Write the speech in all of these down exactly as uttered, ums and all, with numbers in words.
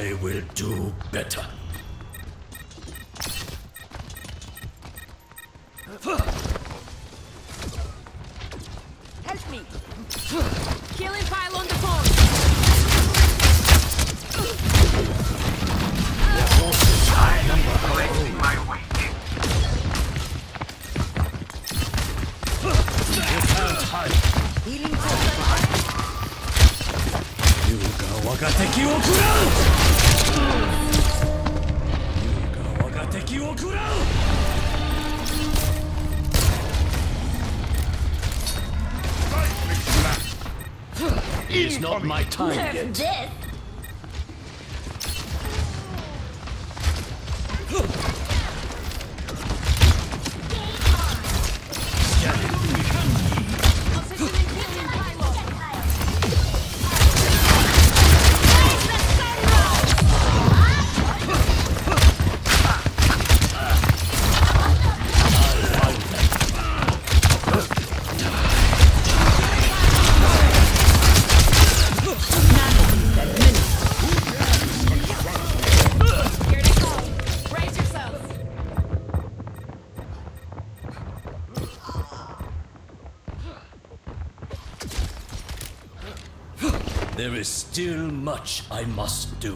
I will do better. Help me! Killing pile on the phone! Their forces outnumber our own. My way. You can't hide. Healing for Yuga waga teki wo kurau! Yuga waga teki wo kurau! It's not my time yet. this! There is still much I must do.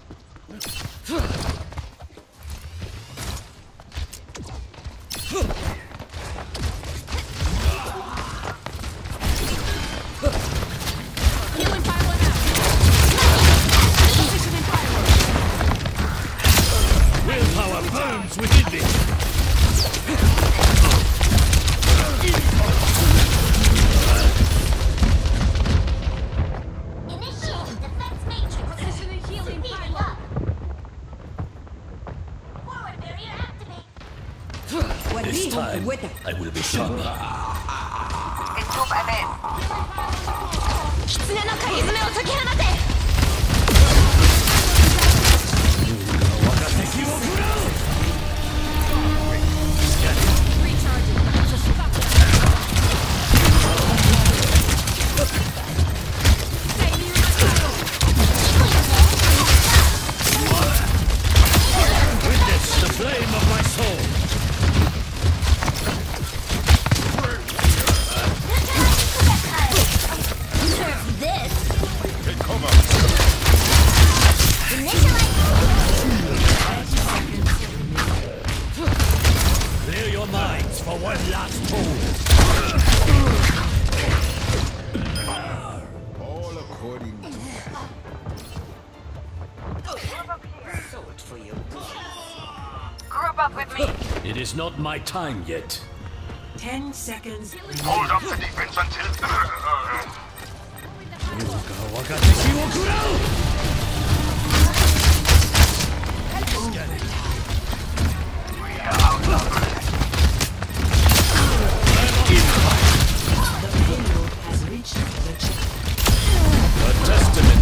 Healing pile on out! Position in pile. Willpower burns within me. Initiating defense matrix. Position in healing Speeding pile. up. Forward barrier activate. This time, I will be sharper. Entrop ahead. 狐の鍵爪を解き放て Waga teki wo kurau! Recharging. Stay near my pile. Witness the flame of my soul. This! Clear your minds for one last pull. All according to Group up with me. It is not my time yet. Ten seconds. Hold up the defense until. Yuga waga teki wo kurau! We are outnumbered. Has reached the check. A testament